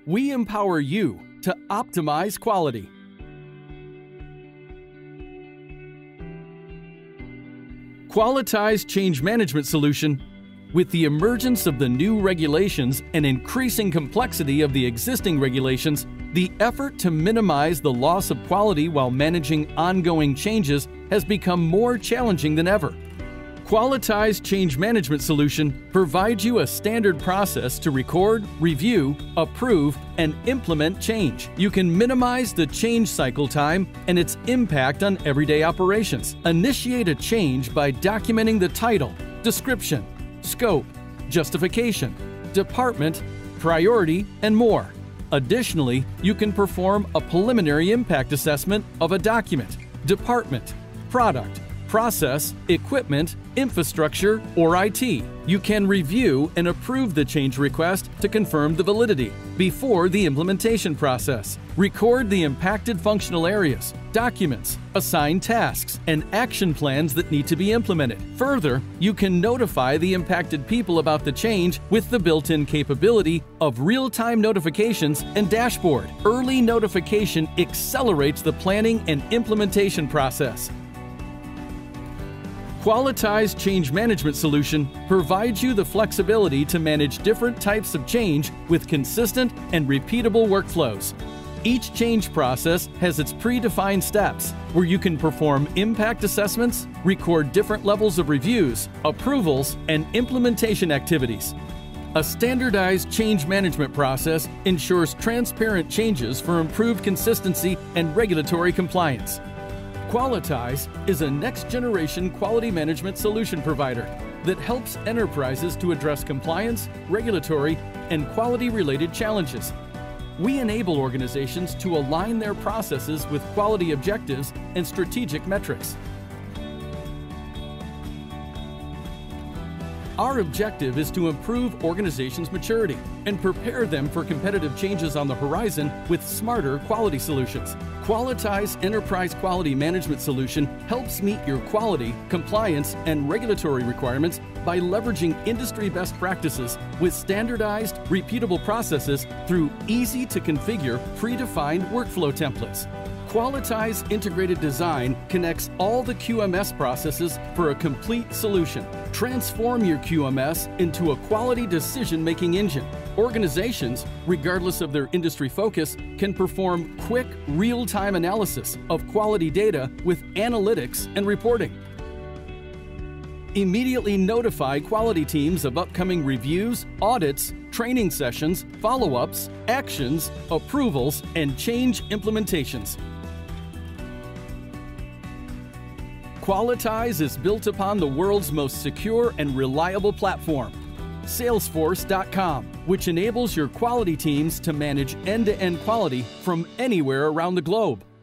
we empower you to optimize quality. Qualityze Change Management Solution. With the emergence of the new regulations and increasing complexity of the existing regulations, the effort to minimize the loss of quality while managing ongoing changes has become more challenging than ever. Qualityze Change Management Solution provides you a standard process to record, review, approve, and implement change. You can minimize the change cycle time and its impact on everyday operations. Initiate a change by documenting the title, description, scope, justification, department, priority, and more. Additionally, you can perform a preliminary impact assessment of a document, department, product, process, equipment, infrastructure, or IT. You can review and approve the change request to confirm the validity before the implementation process. Record the impacted functional areas, documents, assign tasks, and action plans that need to be implemented. Further, you can notify the impacted people about the change with the built-in capability of real-time notifications and dashboard. Early notification accelerates the planning and implementation process. Qualityze Change Management Solution provides you the flexibility to manage different types of change with consistent and repeatable workflows. Each change process has its predefined steps, where you can perform impact assessments, record different levels of reviews, approvals, and implementation activities. A standardized change management process ensures transparent changes for improved consistency and regulatory compliance. Qualityze is a next-generation quality management solution provider that helps enterprises to address compliance, regulatory, and quality-related challenges. We enable organizations to align their processes with quality objectives and strategic metrics. Our objective is to improve organizations' maturity and prepare them for competitive changes on the horizon with smarter quality solutions. Qualityze Enterprise Quality Management Solution helps meet your quality, compliance, and regulatory requirements by leveraging industry best practices with standardized, repeatable processes through easy-to-configure, predefined workflow templates. Qualityze Integrated Design connects all the QMS processes for a complete solution. Transform your QMS into a quality decision-making engine. Organizations, regardless of their industry focus, can perform quick, real-time analysis of quality data with analytics and reporting. Immediately notify quality teams of upcoming reviews, audits, training sessions, follow-ups, actions, approvals, and change implementations. Qualityze is built upon the world's most secure and reliable platform, Salesforce.com, which enables your quality teams to manage end-to-end quality from anywhere around the globe.